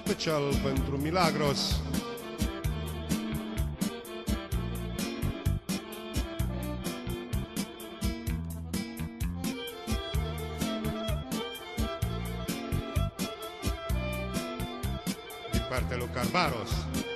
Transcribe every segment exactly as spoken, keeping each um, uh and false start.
special pentru Milagros. Din partea lui Carbaros.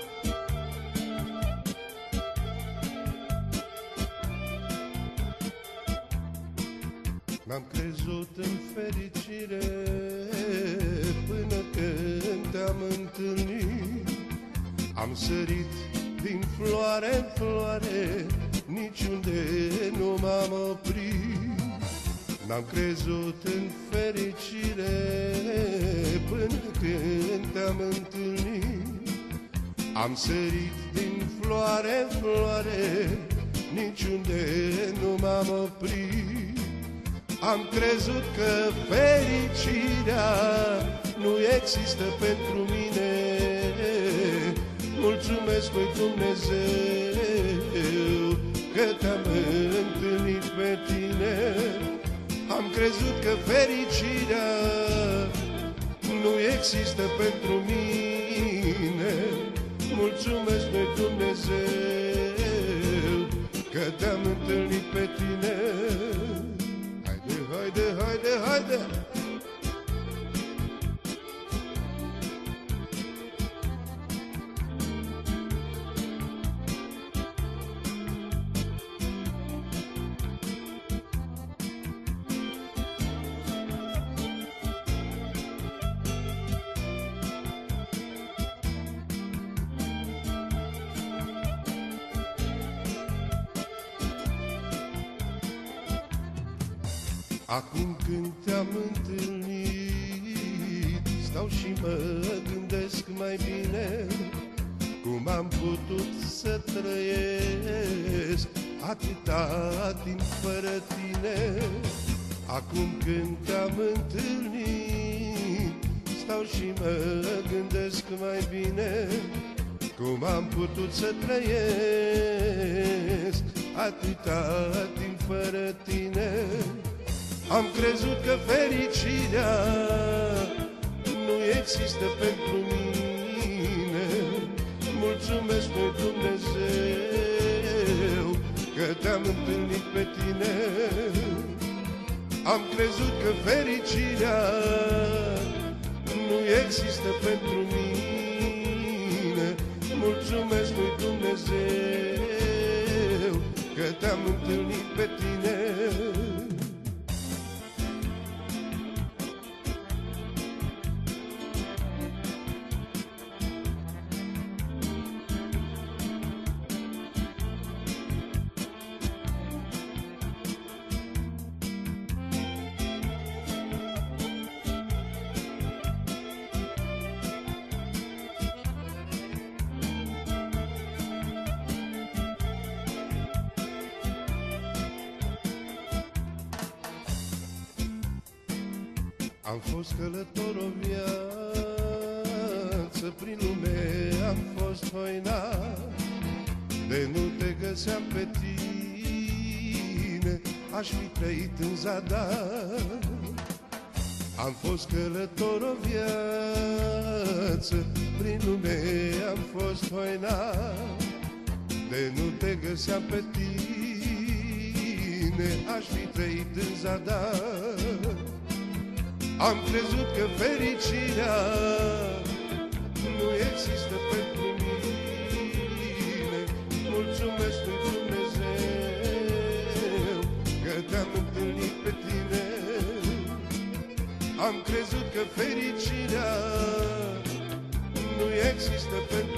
N-am crezut în fericire până când te-am întâlnit. Am sărit din floare în floare, niciunde nu m-am oprit. N-am crezut în fericire până când te-am întâlnit. Am sărit din floare în floare, niciunde nu m-am oprit. Am crezut că fericirea nu există pentru mine. Mulțumesc lui Dumnezeu că te-am întâlnit pe tine. Am crezut că fericirea nu există pentru mine. Mulțumesc lui Dumnezeu că te-am întâlnit pe tine. Haide, haide, haide! Acum când te-am întâlnit, stau și mă gândesc mai bine cum am putut să trăiesc atâta timp fără tine. Acum când te-am întâlnit, stau și mă gândesc mai bine cum am putut să trăiesc atâta timp fără tine. Am crezut că fericirea nu există pentru mine. Mulțumesc lui Dumnezeu că te-am întâlnit pe tine. Am crezut că fericirea nu există pentru mine. Mulțumesc lui Dumnezeu că te-am întâlnit pe tine. Am fost călător o viață, prin lume am fost hoinat. De nu te găseam pe tine, aș fi trăit în zadar. Am fost călător o viață, prin lume am fost hoinat. De nu te găseam pe tine, aș fi trăit în zadar. Am crezut că fericirea nu există pentru mine. Mulțumesc lui Dumnezeu că te-am întâlnit pe tine. Am crezut că fericirea nu există pentru